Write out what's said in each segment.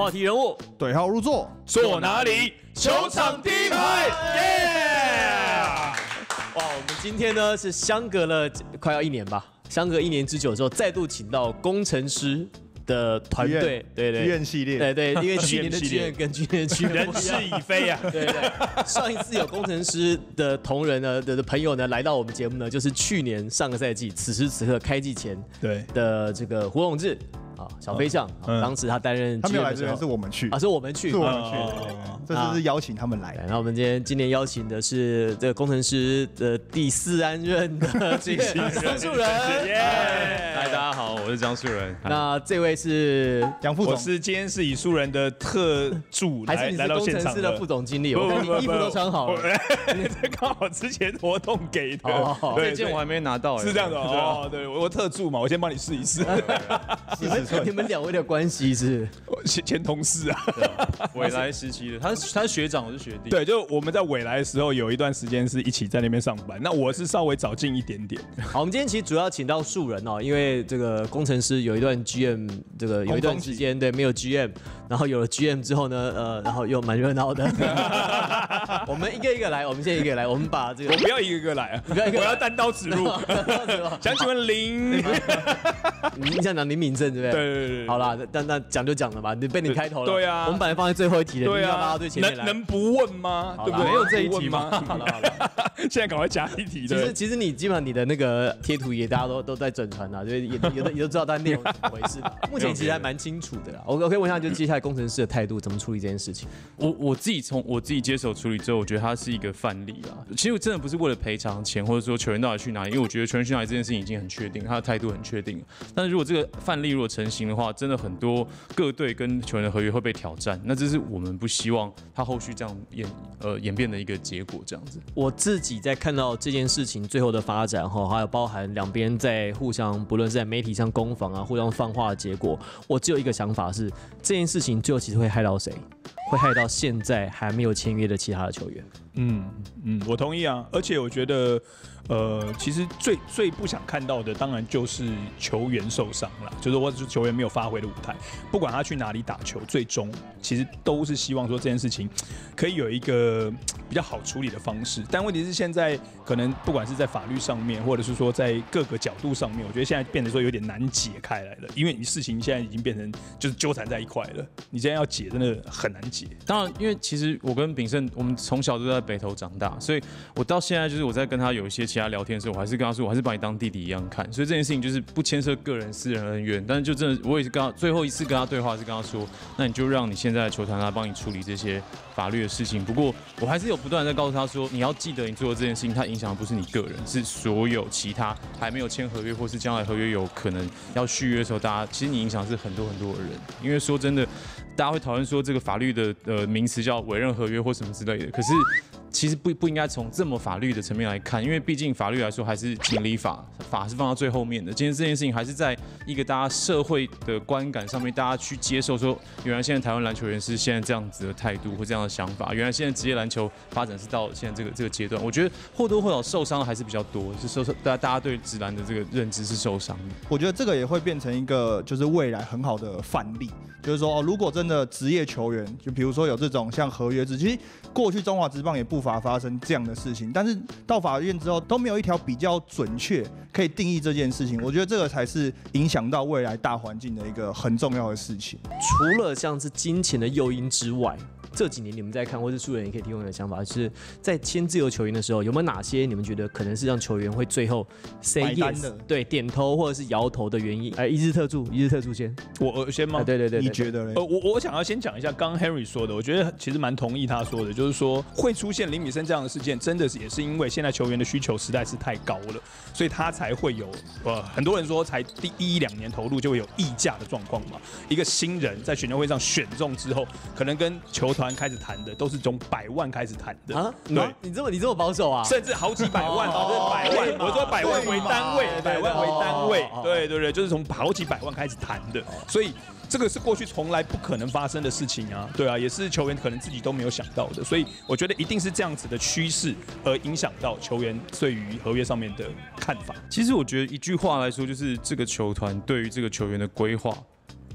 话题人物， 对号入座， 坐哪里？球场第一排，耶！ 哇，我们今天呢是相隔了快要1年吧，相隔1年之久之后，再度请到工程师的团队，对剧院系列， 对，因为去年的剧院跟今年的剧院人事已非啊， 对，上一次有工程师的同仁呢的朋友呢来到我们节目呢，就是去年上个赛季此时此刻开季前对的这个胡永志。小飞象，当时他担任他没有来这边，是我们去是我们去， 是我们去，这次是邀请他们来。 然后我们今年邀请的是这个工程师的第4任的张树人， 嗨，大家好，我是张树人。 那这位是杨副总， 我是今天是以树人的特助还是你是工程师的副总经理？我看你衣服都穿好了， 这刚好之前活动给的， 这件我还没拿到， 是这样的哦。对，我特助嘛，我先帮你试一试。 你们2位的关系是前同事啊， 未来时期的，他是学长，我是学弟。 对，就我们在未来的时候有一段时间是一起在那边上班，那我是稍微早进一点点。 好，我们今天其实主要请到树人哦，因为这个工程师有一段 GM， 这个有一段时间对没有 GM， 然后有了 GM 之后呢，然后又蛮热闹的。我们一个一个来，我们先一个来，我们把这个我不要一个一个来啊，我要单刀直入。想请问林， 你想讲林敏正对不对？ 对。 好啦，那讲就讲了吧，你被你开头了。 对啊， 我们本来放在最后一题的， 对啊， 拉到最前面来。 能不问吗？对不对？ 没有这一题吗？好了， 现在赶快加一题。 其实你基本上你的那个贴图也大家都在转传啊，就是也都知道它内容怎么回事。目前其实还蛮清楚的啦。我可以问一下，就接下来工程师的态度怎么处理这件事情？ 我自己从我自己接手处理之后，我觉得它是一个范例啦。其实我真的不是为了赔偿钱，或者说球员到底去哪里，因为我觉得球员去哪里这件事情已经很确定，他的态度很确定。但是如果这个范例如果成型的话，真的很多各队跟球员的合约会被挑战，那这是我们不希望他后续这样演变的一个结果。这样子， 我自己在看到这件事情最后的发展哈，还有包含两边在互相不论是在媒体上攻防啊，互相放话的结果，我只有一个想法是，这件事情最后其实会害到谁？会害到现在还没有签约的其他的球员。 我同意啊，而且我觉得，其实最不想看到的，当然就是球员受伤了，就是或者是球员没有发挥的舞台，不管他去哪里打球，最终其实都是希望说这件事情可以有一个比较好处理的方式。但问题是现在可能不管是在法律上面，或者是说在各个角度上面，我觉得现在变得说有点难解开来了，因为你事情现在已经变成就是纠缠在一块了，你现在要解真的很难解。 当然，因为其实我跟炳胜，我们从小都在北投长大，所以我到现在就是我在跟他有一些其他聊天的时候，我还是跟他说，我还是把你当弟弟一样看。所以这件事情就是不牵涉个人私人恩怨，但是就真的，我也是跟他最后一次跟他对话是跟他说，那你就让你现在的球团来帮你处理这些法律的事情。不过我还是有不断的在告诉他说，你要记得你做的这件事情，它影响的不是你个人，是所有其他还没有签合约或是将来合约有可能要续约的时候，大家其实你影响是很多很多的人。因为说真的，大家会讨论说这个法律的名词叫委任合约或什么之类的，可是其实不应该从这么法律的层面来看，因为毕竟法律来说还是情理法是放到最后面的。今天这件事情还是在一个大家社会的观感上面，大家去接受说，原来现在台湾篮球员是现在这样子的态度或这样的想法，原来现在职业篮球发展是到现在这个阶段。我觉得或多或少受伤还是比较多，是大家对职篮的这个认知是受伤的。 我觉得这个也会变成一个就是未来很好的范例，就是说如果真的职业球员，就比如说有这种像合约制，其实过去中华职棒也不乏发生这样的事情，但是到法院之后都没有一条比较准确可以定义这件事情。我觉得这个才是影响到未来大环境的一个很重要的事情。 除了像是金钱的诱因之外，这几年你们在看，或是素人也可以提供你的想法，就是在签自由球员的时候，有没有哪些你们觉得可能是让球员会最后 say yes 对点头或者是摇头的原因？一日特助先， 我先吗？ 对， 你觉得嘞？ 我想要先讲一下刚刚 Henry 说的，我觉得其实蛮同意他说的，就是说会出现林敏生这样的事件，真的是也是因为现在球员的需求实在是太高了，所以他才会有很多人说才第1-2年投入就会有溢价的状况嘛。一个新人在选秀会上选中之后，可能跟球团开始谈的都是从100万开始谈的啊。 对，你这么保守啊？ 甚至好几百万，甚至100万，我说100万为单位，100万为单位，对，就是从好几百万开始谈的，所以。这个是过去从来不可能发生的事情啊，对啊，也是球员可能自己都没有想到的，所以我觉得一定是这样子的趋势而影响到球员对于合约上面的看法。 其实我觉得一句话来说，就是这个球团对于这个球员的规划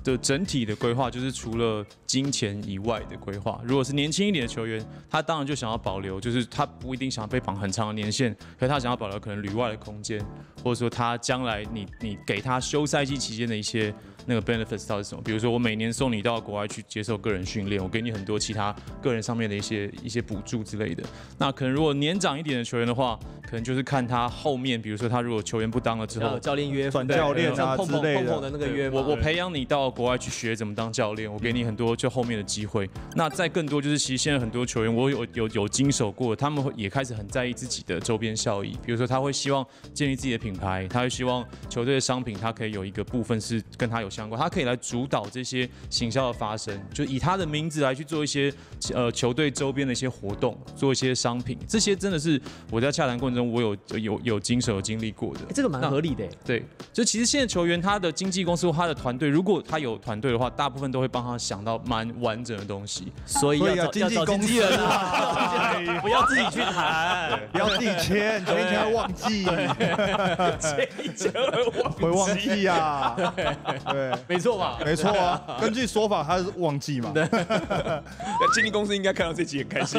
的整体的规划，就是除了金钱以外的规划。如果是年轻一点的球员，他当然就想要保留，就是他不一定想要被绑很长的年限，可是他想要保留可能旅外的空间，或者说他将来你给他休赛季期间的一些那个 benefits 到底是什么？比如说我每年送你到国外去接受个人训练，我给你很多其他个人上面的一些补助之类的。那可能如果年长一点的球员的话，可能就是看他后面，比如说他如果球员不当了之后， 教练约转教练啊碰之类的的那个约嘛， 我培养你到国外去学怎么当教练，我给你很多就后面的机会。那再更多就是其实现在很多球员我有经手过，他们也开始很在意自己的周边效益，比如说他会希望建立自己的品牌，他会希望球队的商品他可以有一个部分是跟他有相关，他可以来主导这些行销的发生，就以他的名字来去做一些球队周边的一些活动，做一些商品，这些真的是我在洽谈过程中我有经手有经历过的。 这个蛮合理的。 对，就其实现在球员他的经纪公司或他的团队，如果他有团队的话，大部分都会帮他想到蛮完整的东西。 所以要经纪公司人啊，不要自己去谈， 不要自己签会忘记， 签会忘记啊，对， 没错吧？ 没错啊，根据说法他是忘记嘛。 经纪公司应该看到这集很开心。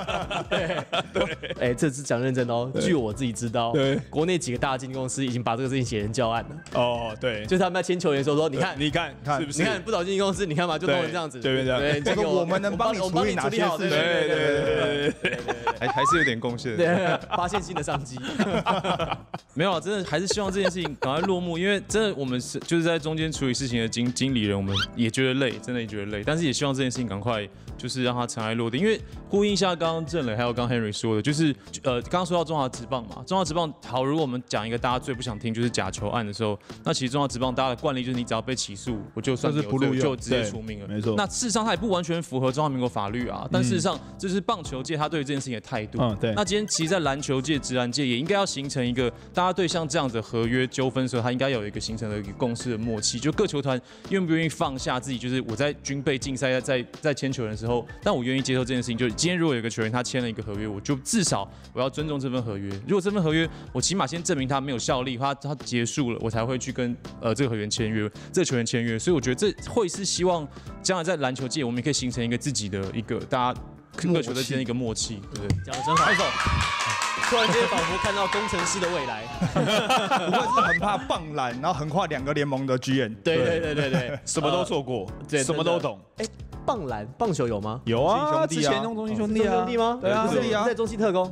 哎，这是讲认真的哦。据我自己知道， 对， 国内几个大经纪公司已经把这个事情写成教案了。 哦，对， 就是他们在签球员的时候说，你看， 是不是？ 你看不找经纪公司，你看嘛，就弄成这样子。 对， 这个我们能帮你处理哪些事情？ 对， 还是有点贡献。 对，发现新的商机。 没有啊，真的还是希望这件事情赶快落幕，因为真的我们就是在中间处理事情的经理人，我们也觉得累，真的也觉得累，但是也希望这件事情赶快就是让它尘埃落定，因为呼应一下刚刚郑磊还有刚 Henry 说的，就是刚刚说到中华职棒嘛，中华职棒好，如果我们讲一个大家最不想听就是假球案的时候，那其实中华职棒大家的惯例就是你只要被起诉，我就算你有罪就直接除名了， 没错。 那事实上它也不完全符合中华民国法律啊，但事实上这是棒球界他对于这件事情的态度。 对。 那今天其实，在篮球界、职篮界也应该要形成一个大家对像这样子的合约纠纷的时候，他应该有一个形成的一个共识的默契，就各球团愿不愿意放下自己，就是我在军备竞赛在签球员的时候，但我愿意接受这件事情。就是今天如果有一个球员他签了一个合约，我就至少我要尊重这份合约。如果这份合约我起码先证明他没有效力，他结束了，我才会去跟这个合约签约，这个球员签约。所以我觉得这会是希望将来在篮球界我们也可以形成一个自己的一个大家各球队之间的一个默契，对不对？ 讲得真好，拍手。突然间仿佛看到工程师的未来， 不过是很怕棒篮，然后横跨2个联盟的 GM。 对， 什么都做过，什么都懂。 哎，棒球有吗？ 有啊， 之前弄中信兄弟啊， 兄弟吗？ 对啊， 兄弟啊，在中信特工。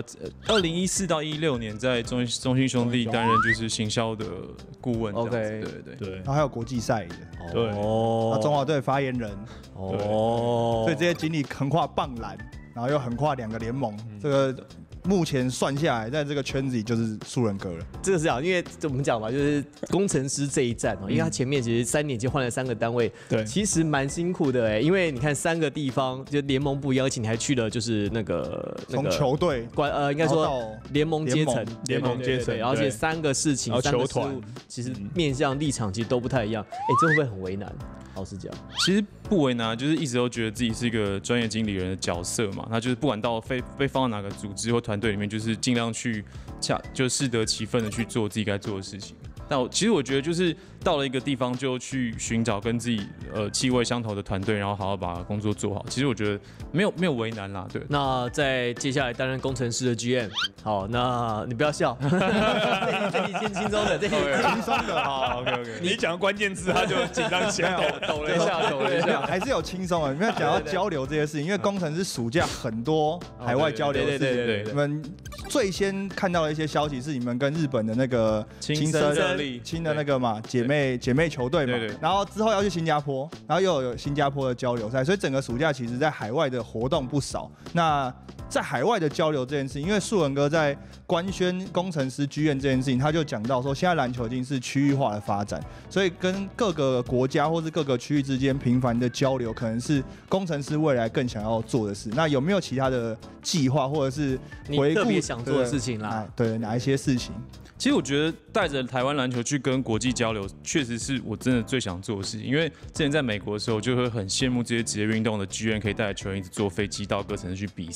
2014到16年在中信兄弟担任就是行销的顾问。 OK， 对。 然后还有国际赛的， 对， 那中华队发言人， 哦， 所以这些经历横跨棒篮，然后又横跨2个联盟，这个目前算下来，在这个圈子里就是素人哥了。 这个是这样，因为我们讲嘛，就是工程师这一站哦，因为他前面其实3年就换了3个单位， 对， 其实蛮辛苦的哎，因为你看3个地方就联盟不一样，而且你还去了就是那个从球队应该说联盟阶层，而且3个事情、3个球团，其实面向立场其实都不太一样，哎，这会不会很为难？老实讲， 其实不为难，就是一直都觉得自己是一个专业经理人的角色嘛。那就是不管到被放到哪个组织或团队里面，就是尽量去就适得其分的去做自己该做的事情。但其实我觉得就是到了一个地方就去寻找跟自己气味相投的团队，然后好好把工作做好。其实我觉得没有为难啦，对。 那在接下来担任工程师的 GM， 好，那你不要笑，这题先轻松的，这题轻松的， 好 ，OK， 你讲关键字他就紧张起来， 抖了一下， 还是有轻松的。你们讲到交流这些事情，因为工程师暑假很多海外交流的事情， 对， 你们最先看到的一些消息是你们跟日本的那个青的那个嘛姐妹球队嘛，然后之后要去新加坡，然后又有新加坡的交流赛，所以整个暑假其实在海外的活动不少。那在海外的交流这件事情，因为树文哥在官宣工程师剧院这件事情，他就讲到说，现在篮球已经是区域化的发展，所以跟各个国家或是各个区域之间频繁的交流，可能是工程师未来更想要做的事。那有没有其他的计划，或者是回顾特别想做的事情啦？ 对，哪一些事情？ 其实我觉得带着台湾篮球去跟国际交流，确实是我真的最想做的事情。因为之前在美国的时候，就会很羡慕这些职业运动的剧院可以带着球员一直坐飞机到各城市去比赛，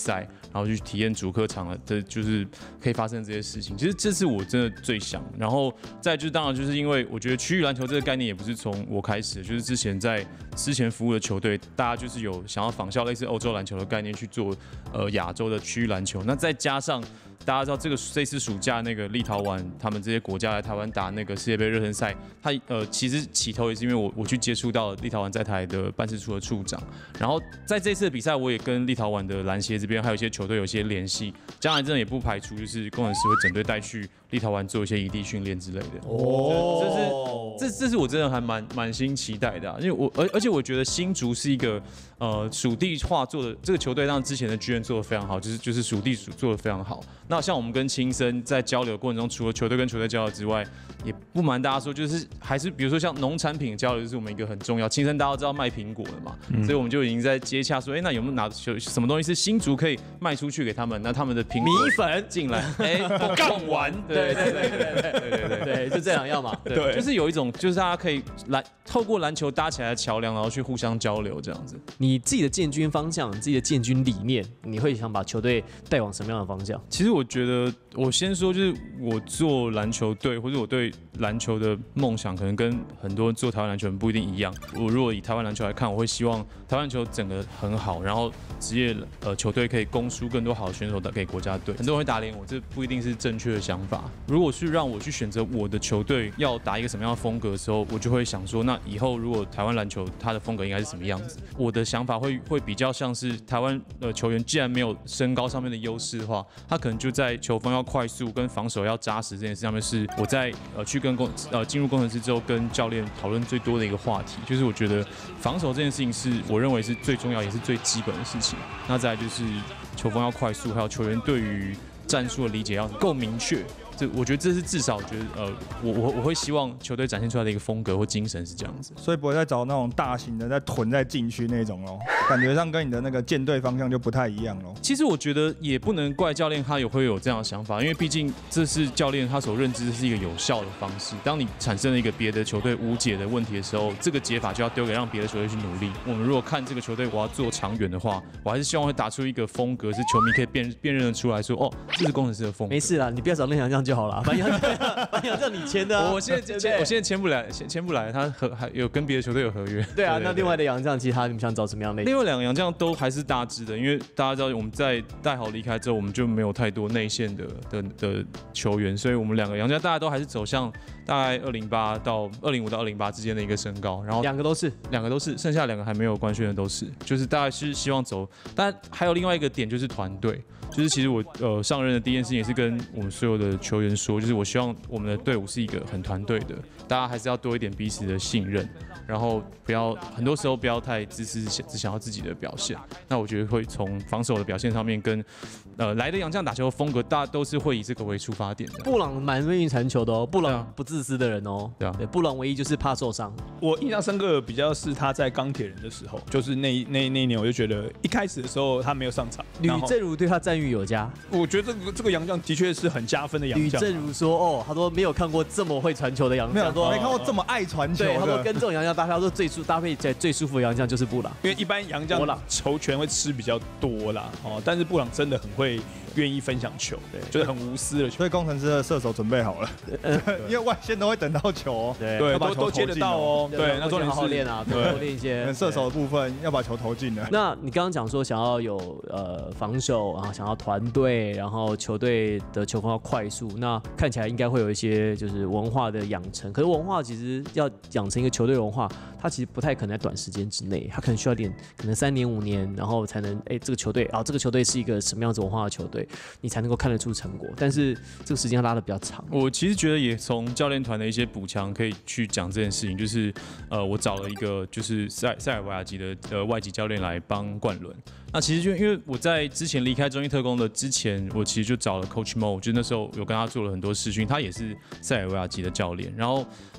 然后去体验主客场的，就是可以发生这些事情。其实这是我真的最想。然后再就是当然就是因为我觉得区域篮球这个概念也不是从我开始的，就是之前服务的球队，大家就是有想要仿效类似欧洲篮球的概念去做亚洲的区域篮球。那再加上大家知道这次暑假那个立陶宛他们这些国家来台湾打那个世界杯热身赛，其实起头也是因为我去接触到立陶宛在台的办事处的处长，然后在这次的比赛我也跟立陶宛的篮协这边还有一些球队有一些联系，将来真的也不排除就是工程师会整队带去立陶宛做一些异地训练之类的。这是我真的还满心期待的因为而且我觉得新竹是一个属地化做的这个球队，让之前的剧院做的非常好，就是属地做的非常好。那像我们跟青森在交流的过程中，除了球队跟球队交流之外，也不瞒大家说，就是还是比如说像农产品交流，就是我们一个很重要。青森大家都知道卖苹果的嘛，所以我们就已经在接洽说，那有没有什么东西是新竹可以卖出去给他们？那他们的苹果米粉进来，贡丸， 对，就这两样嘛。 对，就是有一种就是大家可以透过篮球搭起来的桥梁，然后去互相交流这样子。 你自己的建军方向，你自己的建军理念，你会想把球队带往什么样的方向？ 其实我觉得，我先说就是我做篮球队，或者我对篮球的梦想，可能跟很多做台湾篮球人不一定一样。我如果以台湾篮球来看，我会希望台湾篮球整个很好，然后职业球队可以供输更多好的选手给国家队。很多人会打脸我，这不一定是正确的想法。如果是让我去选择我的球队要打一个什么样的风格的时候，我就会想说，那以后如果台湾篮球它的风格应该是什么样子？我的想法会比较像是台湾球员既然没有身高上面的优势的话，他可能就在球风要快速跟防守要扎实这件事上面，是我在去跟进入工程师之后跟教练讨论最多的一个话题。就是我觉得防守这件事情是我认为是最重要也是最基本的事情。那再来就是球风要快速，还有球员对于战术的理解要够明确。我觉得这是至少，我觉得我会希望球队展现出来的一个风格或精神是这样子， 所以不会再找那种大型的在囤在禁区那种咯，感觉上跟你的那个舰队方向就不太一样咯。 其实我觉得也不能怪教练他会有这样的想法，因为毕竟这是教练他所认知是一个有效的方式。当你产生了一个别的球队无解的问题的时候，这个解法就要丢给让别的球队去努力。我们如果看这个球队我要做长远的话，我还是希望会打出一个风格是球迷可以辨认得出来说，这是工程师的风格。 没事啦，你不要找那洋将就好了，反正洋将你签的我现在签不来，他还有跟别的球队有合约。 对啊，那另外的洋将，其他你们想找什么样的？ 另外两个洋将都还是大只的，因为大家知道我们在戴豪离开之后，我们就没有太多内线的球员，所以我们两个洋将大家都还是走向大概205到208之间的一个身高，然后两个都是，剩下2个还没有官宣的都是，就是大概是希望走。但还有另外一个点就是团队。就是其实我上任的第一件事情也是跟我们所有的球员说，就是我希望我们的队伍是一个很团队的，大家还是要多一点彼此的信任，然后很多时候不要太自私，只想要自己的表现。那我觉得会从防守的表现上面跟来的洋将打球的风格，大家都是会以这个为出发点的。 布朗蛮愿意传球的哦，布朗不自私的人哦。 对啊， 布朗唯一就是怕受伤。 我印象深刻的比较是他在钢铁人的时候，就是那一年我就觉得一开始的时候他没有上场， 吕正如对他赞誉有加。 我觉得这个洋将的确是很加分的洋将。 吕正如说，他说没有看过这么会传球的洋将， 没看过这么爱传球的。 对，他说跟这种洋将搭配，他说搭配起来最舒服的洋将就是布朗， 因为一般洋将球权会吃比较多啦，但是布朗真的很会愿意分享球，对，就是很无私的球。 所以工程师的射手准备好了，因为外线都会等到球哦， 对， 都接得到哦，对，那重点是好好练啊，多练一些射手的部分要把球投进了。 那你刚刚讲说想要有防守，然后想要团队，然后球队的球风要快速，那看起来应该会有一些就是文化的养成。可是文化其实要养成一个球队文化，它其实不太可能在短时间之内，它可能需要可能3年5年，然后才能这个球队这个球队是一个什么样子文化的球队，你才能够看得出成果。但是这个时间拉得比较长。 我其实觉得也从教练团的一些补强可以去讲这件事情，就是我找了一个就是塞尔维亚籍的外籍教练来帮冠伦。那其实就因为我在之前离开中英特攻的之前，我其实就找了 Coach Mo， 就那时候有跟他做了很多视讯，他也是塞尔维亚籍的教练。然后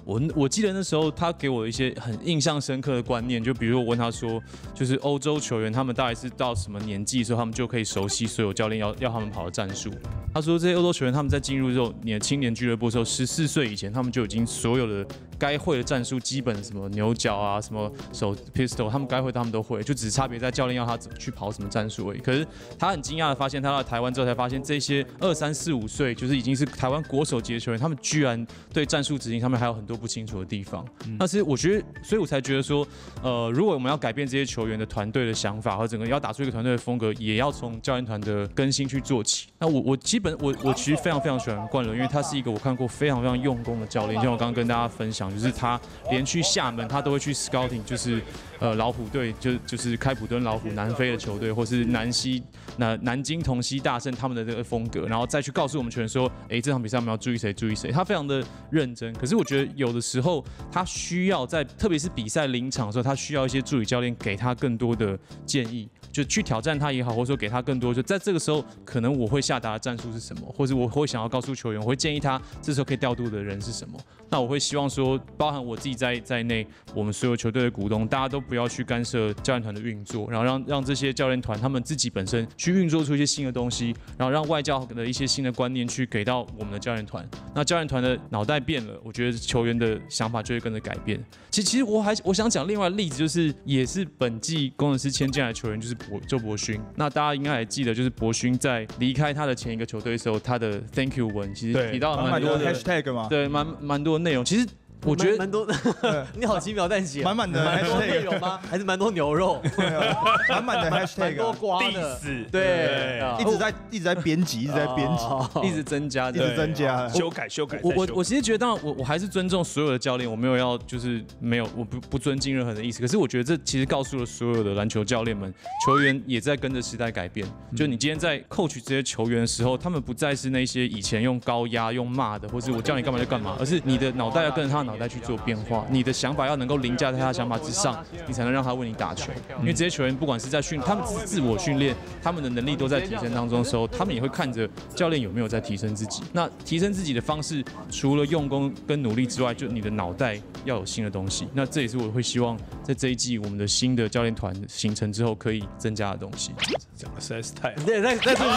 我记得那时候他给我一些很印象深刻的观念，就比如我问他说，就是欧洲球员他们大概是到什么年纪的时候，他们就可以熟悉所有教练要他们跑的战术。他说这些欧洲球员他们在进入这种青年俱乐部的时候，14岁以前他们就已经所有的该会的战术，基本什么牛角啊，什么手 pistol， 他们该会他们都会，就只是差别在教练要他怎么去跑什么战术而已。可是他很惊讶的发现，他到台湾之后才发现，这些23、25岁就是已经是台湾国手级的球员，他们居然对战术执行上面还有很多不清楚的地方。那是我觉得，所以我才觉得说，如果我们要改变这些球员的团队的想法和整个要打出一个团队的风格，也要从教练团的更新去做起。那我其实非常非常喜欢冠伦，因为他是一个我看过非常非常用功的教练。像我刚刚跟大家分享，就是他连去厦门他都会去 scouting， 就是老虎队，就是开普敦老虎南非的球队，或是南京同曦大圣他们的这个风格，然后再去告诉我们球员说，这场比赛我们要注意谁，注意谁。他非常的认真，可是我觉得有的时候他需要在，特别是比赛临场的时候，他需要一些助理教练给他更多的建议。就去挑战他也好，或者说给他更多，就在这个时候，可能我会下达的战术是什么，或者我会想要告诉球员，我会建议他这时候可以调度的人是什么。那我会希望说，包含我自己在内，我们所有球队的股东，大家都不要去干涉教练团的运作，然后让这些教练团他们自己本身去运作出一些新的东西，然后让外教的一些新的观念去给到我们的教练团。那教练团的脑袋变了，我觉得球员的想法就会跟着改变。其实我想讲另外的例子，就是也是本季工程师签进来的球员，就是周伯勋。那大家应该还记得，就是伯勋在离开他的前一个球队的时候，他的 Thank you 文其实提到了蛮多的 hashtag 嘛， 对，蛮多的内容。其实我觉得蛮多的，你好轻描淡写， 满满的蛮多内容吗？还是蛮多牛肉？ 满满的 hashtag， 蛮多瓜的， 对， 一直在编辑，一直在编辑， 一直增加， 一直增加， 修改。 我其实觉得，当然我还是尊重所有的教练，我没有要就是没有我不尊敬任何的意思。可是我觉得这其实告诉了所有的篮球教练们，球员也在跟着时代改变。就你今天在coach这些球员的时候，他们不再是那些以前用高压、用骂的，或是我叫你干嘛就干嘛，而是你的脑袋要跟着他的脑袋去做变化，你的想法要能够凌驾在他的想法之上，你才能让他为你打球。因为这些球员不管是在他们自我训练，他们的能力都在提升当中的时候，他们也会看着教练有没有在提升自己。那提升自己的方式，除了用功跟努力之外，就你的脑袋要有新的东西。那这也是我会希望在这一季我们的新的教练团形成之后可以增加的东西。 讲的实在是太好， 对，再鼓掌，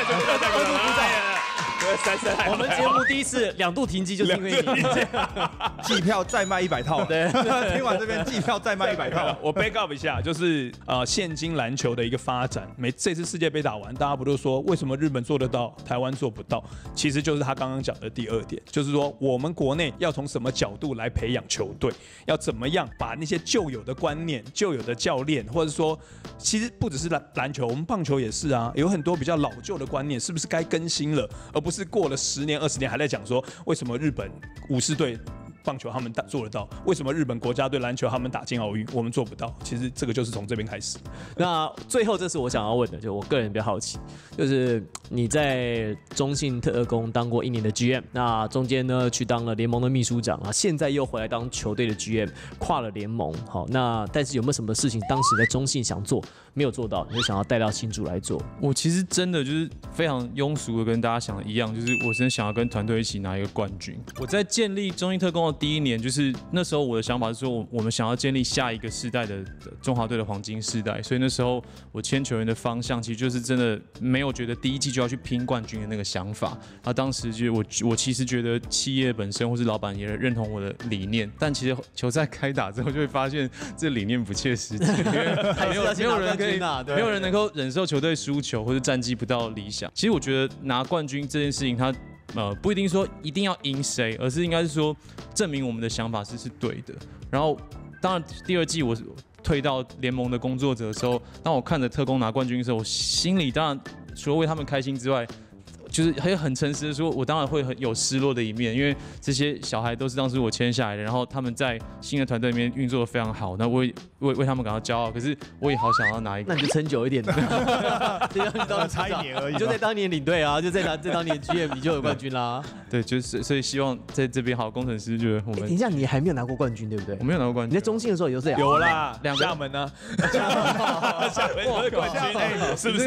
我们节目第一次2度停机，就是因为你季票再卖100套。 对， 听完这边季票再卖100套。 我 back up 一下，就是现今篮球的一个发展。这次世界杯打完，大家不都说为什么日本做得到，台湾做不到？其实就是他刚刚讲的第2点，就是说我们国内要从什么角度来培养球队，要怎么样把那些旧有的观念、旧有的教练，或者说其实不只是篮球，我们棒球也是啊，有很多比较老旧的观念，是不是该更新了，而不是过了10年、20年还在讲说为什么日本武士队棒球他们做得到，为什么日本国家队篮球他们打进奥运，我们做不到？其实这个就是从这边开始。 那最后，这是我想要问的，就我个人比较好奇，就是你在中信特工当过1年的 GM， 那中间呢去当了联盟的秘书长啊，现在又回来当球队的 GM， 跨了联盟。好，那但是有没有什么事情当时在中信想做没有做到，你就想要带到新竹来做？ 我其实真的就是非常庸俗的，跟大家想的一样，就是我真的想要跟团队一起拿一个冠军。我在建立中信特工的第1年，就是那时候我的想法是说，我们想要建立下一个世代的中华队的黄金世代，所以那时候我签球员的方向，其实就是真的没有觉得第1季就要去拼冠军的那个想法。那当时就我其实觉得企业本身或是老板也认同我的理念，但其实球赛开打之后就会发现这理念不切实际，因为没有人可以，没有人能够忍受球队输球或者战绩不到理想。其实我觉得拿冠军这件事情，它不一定说一定要赢谁，而是应该是说证明我们的想法是对的。然后当然第2季我退到联盟的工作者的时候，当我看着特工拿冠军的时候，我心里当然除了为他们开心之外，就是很诚实的说，我当然会很有失落的一面，因为这些小孩都是当时我签下来的，然后他们在新的团队里面运作得非常好，那我也为他们感到骄傲。可是我也好想要拿一个， 那你就撑久一点， 差1年而已， 你就在当年领队啊，就在当年 GM 你就有冠军啦。 对，就是所以希望在这边好工程师觉得我们。 等一下，你还没有拿过冠军对不对？ 我没有拿过冠军。 你在中信的时候有这样？ 有啦， 两个厦门呢？厦门的冠军，是不是？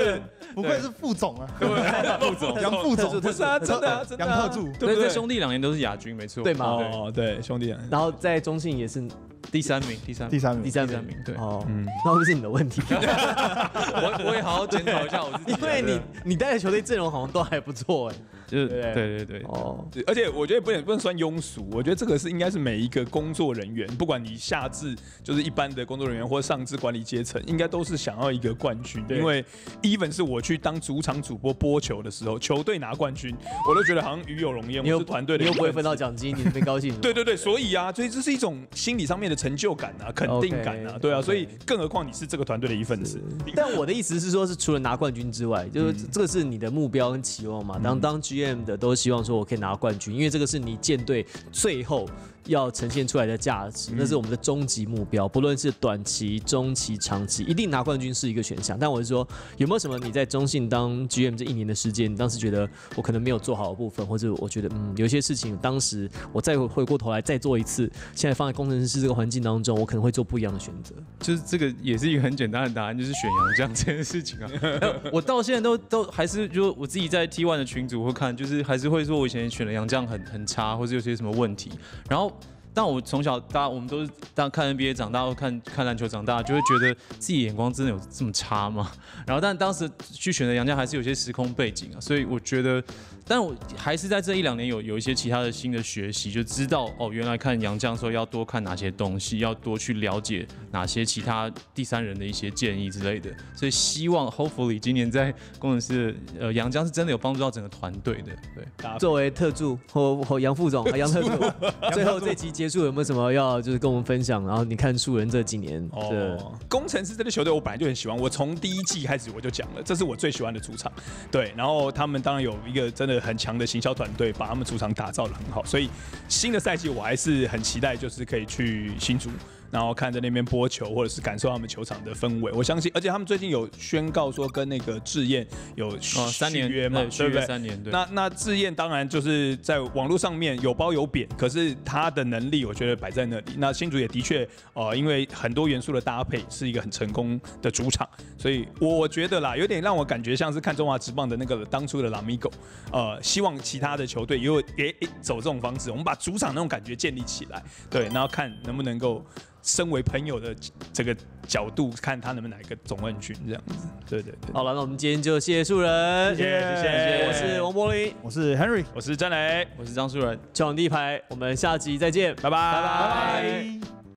不愧是副总啊， 副总杨副总， 不是啊，真的啊，真的啊杨特助， 对不对？ 兄弟2年都是亚军，没错。 对吗？ 哦，对，兄弟啊， 然后在中信也是第3名， 第3名， 第三第3名，对。 哦，那会不会是你的问题？ 我也好好检讨一下我自己， 因为你带的球队阵容好像都还不错哎。 就是对对哦， 而且我觉得不能算庸俗，我觉得这个应该是每一个工作人员，不管你下至就是一般的工作人员，或上至管理阶层，应该都是想要一个冠军。因为 even 是我去当主场主播球的时候，球队拿冠军，我都觉得好像与有荣焉。我是团队的， 你又不会分到奖金，你没高兴？ 对，所以这是一种心理上面的成就感啊，肯定感啊，对啊，所以更何况你是这个团队的一份子。 但我的意思是说，是除了拿冠军之外，就是这个是你的目标跟期望嘛。当 GM 的都希望说我可以拿冠军，因为这个是你舰队最后要呈现出来的价值，那是我们的终极目标，不论是短期、中期、长期，一定拿冠军是一个选项。但我是说，有没有什么你在中信当 GM 这1年的时间，你当时觉得我可能没有做好的部分，或者我觉得有些事情当时我再回过头来再做一次，现在放在工程师这个环境当中，我可能会做不一样的选择。 就是这个也是一个很简单的答案，就是选洋将这件事情啊。我到现在都还是就我自己在 T1 的群组会看，就是还是会说我以前选的洋将很差，或者有些什么问题，然后。但我从小我们都是看 NBA 长大，或看篮球长大，就会觉得自己眼光真的有这么差吗？然后，但当时去选择洋将还是有些时空背景啊，所以我觉得，但我还是在这1-2年有一些其他的新的学习，就知道原来看洋将的时候要多看哪些东西，要多去了解哪些其他第三人的一些建议之类的。所以希望 hopefully 今年在工程师洋将是真的有帮助到整个团队的。对， 作为特助或杨副总、杨特助，最后这集结束有没有什么要就是跟我们分享？然后你看树人这几年工程师这支球队，我本来就很喜欢，我从第1季开始我就讲了，这是我最喜欢的主场。对，然后他们当然有一个真的很强的行销团队，把他们主场打造得很好，所以新的赛季我还是很期待，就是可以去新竹。然后看在那边播球，或者是感受他们球场的氛围，我相信，而且他们最近有宣告说跟那个智彦有 3年约嘛， 对不对？3年，对。 那智彦当然就是在网络上面有褒有贬，可是他的能力我觉得摆在那里。那新竹也的确因为很多元素的搭配是一个很成功的主场，所以我觉得啦，有点让我感觉像是看中华职棒的那个当初的拉米狗，希望其他的球队也走这种方式，我们把主场那种感觉建立起来，对，然后看能不能够。身为朋友的这个角度，看他能不能拿一个总冠军这样子。对。 好了，那我们今天就谢谢树人， 谢谢。 我是王柏林， 我是 Henry， 我是詹磊， 我是张树人。 球场第一排，我们下集再见，拜拜。